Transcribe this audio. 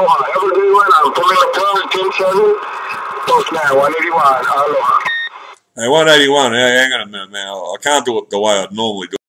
Aloha. Have a good one. I'm pulling up Plum 10-7. Postman 181. Aloha. Hey, 181. Hey, hang on a minute, man. I can't do it the way I'd normally do it.